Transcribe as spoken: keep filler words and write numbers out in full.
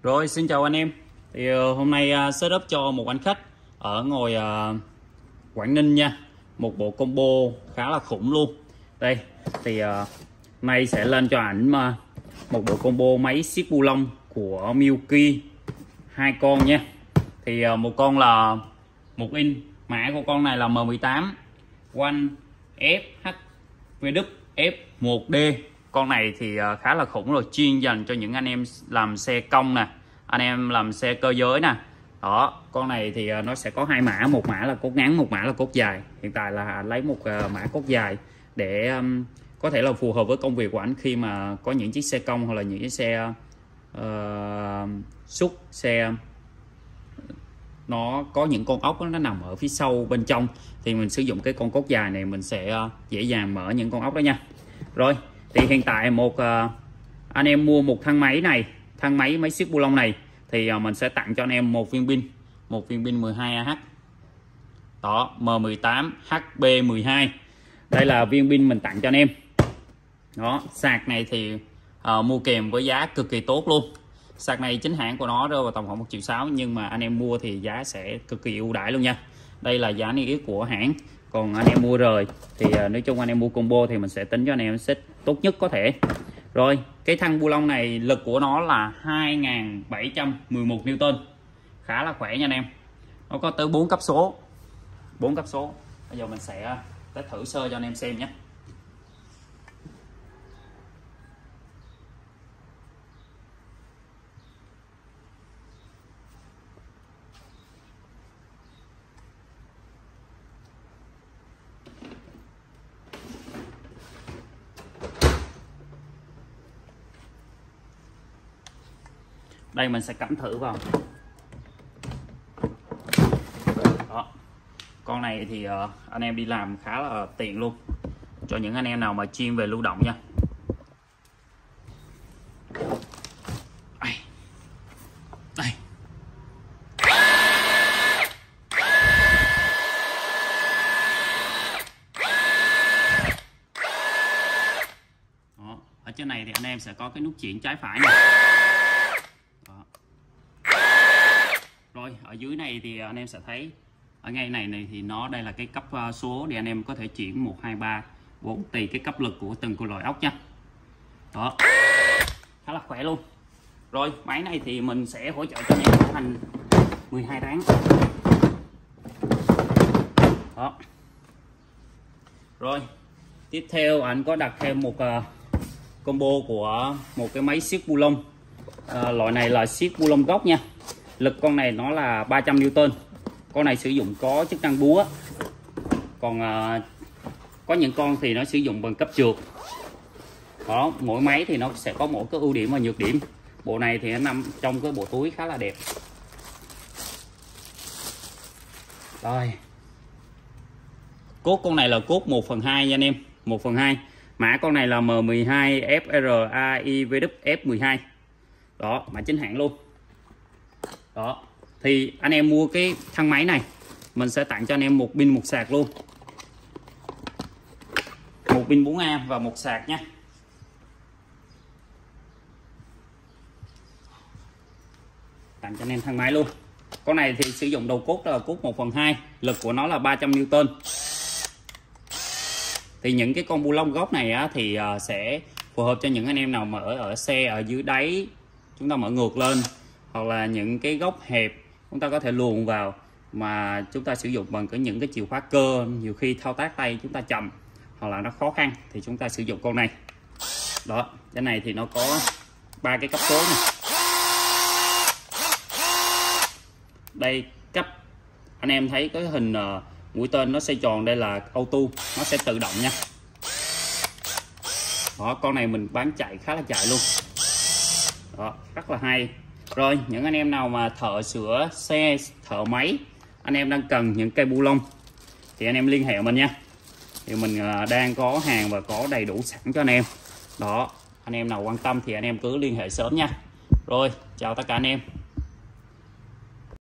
Rồi, xin chào anh em. Thì uh, hôm nay uh, setup cho một anh khách ở ngồi uh, Quảng Ninh nha. Một bộ combo khá là khủng luôn. Đây, thì uh, nay sẽ lên cho ảnh uh, một bộ combo máy siết bu lông của Milky hai con nha. Thì uh, một con là một inch, mã của con này là M mười tám One F H V F một D. Con này thì khá là khủng rồi, chuyên dành cho những anh em làm xe công nè, anh em làm xe cơ giới nè. Đó, con này thì nó sẽ có hai mã, một mã là cốt ngắn, một mã là cốt dài. Hiện tại là lấy một mã cốt dài để um, có thể là phù hợp với công việc của anh khi mà có những chiếc xe công hoặc là những chiếc xe uh, xúc, xe nó có những con ốc đó, nó nằm ở phía sau bên trong, thì mình sử dụng cái con cốt dài này mình sẽ uh, dễ dàng mở những con ốc đó nha. Rồi, thì hiện tại một uh, anh em mua một thang máy này, thang máy máy siết bu lông này, thì uh, mình sẽ tặng cho anh em một viên pin, một viên pin mười hai A H. Đó, M mười tám H B mười hai. Đây là viên pin mình tặng cho anh em. Đó, sạc này thì uh, mua kèm với giá cực kỳ tốt luôn. Sạc này chính hãng của nó rơi vào tầm khoảng một triệu sáu, nhưng mà anh em mua thì giá sẽ cực kỳ ưu đãi luôn nha. Đây là giá niêm yết của hãng. Còn anh em mua rồi thì uh, nói chung anh em mua combo thì mình sẽ tính cho anh em set tốt nhất có thể. Rồi, cái thân bu lông này lực của nó là hai nghìn bảy trăm mười một Newton. Khá là khỏe nha anh em. Nó có tới bốn cấp số. bốn cấp số. Bây giờ mình sẽ uh, thử sơ cho anh em xem nhé. Đây mình sẽ cắm thử vào. Đó. Con này thì uh, anh em đi làm khá là tiện luôn, cho những anh em nào mà chuyên về lưu động nha. Đây. Đây. Đó. Ở trên này thì anh em sẽ có cái nút chuyển trái phải này. Rồi, ở dưới này thì anh em sẽ thấy ở ngay này này thì nó đây là cái cấp số để anh em có thể chuyển một hai ba bốn tùy cái cấp lực của từng loại ốc nha. Đó, khá là khỏe luôn. Rồi, máy này thì mình sẽ hỗ trợ cho anh em cấu hành mười hai tháng. Đó. Rồi, tiếp theo anh có đặt thêm một uh, combo của một cái máy siết bu lông. Uh, loại này là siết bu lông gốc nha. Lực con này nó là ba trăm Newton. Con này sử dụng có chức năng búa. Còn uh, có những con thì nó sử dụng bằng cấp trượt. Đó, mỗi máy thì nó sẽ có mỗi cái ưu điểm và nhược điểm. Bộ này thì nó nằm trong cái bộ túi khá là đẹp. Rồi. Cốt con này là cốt một phần hai nha anh em, một phần hai. Mã con này là M mười hai F R A I V F mười hai. Đó, mã chính hãng luôn. Đó, thì anh em mua cái thang máy này mình sẽ tặng cho anh em một pin một sạc luôn, một pin bốn A và một sạc nha. Tặng cho anh em thang máy luôn. Con này thì sử dụng đầu cốt là cốt một phần hai, lực của nó là ba trăm Newton. Thì những cái con bu lông gốc này á, thì sẽ phù hợp cho những anh em nào mà ở ở xe ở dưới đáy chúng ta mở ngược lên, hoặc là những cái góc hẹp chúng ta có thể luồn vào mà chúng ta sử dụng bằng cái những cái chìa khóa cơ, nhiều khi thao tác tay chúng ta chậm hoặc là nó khó khăn thì chúng ta sử dụng con này. Đó, cái này thì nó có ba cái cấp số này. Đây cấp, anh em thấy cái hình uh, mũi tên nó xoay tròn, đây là auto, nó sẽ tự động nha. Đó, con này mình bán chạy khá là chạy luôn. Đó, rất là hay. Rồi, những anh em nào mà thợ sửa xe, thợ máy, anh em đang cần những cây bu lông thì anh em liên hệ mình nha. Thì mình đang có hàng và có đầy đủ sẵn cho anh em. Đó, anh em nào quan tâm thì anh em cứ liên hệ sớm nha. Rồi, chào tất cả anh em.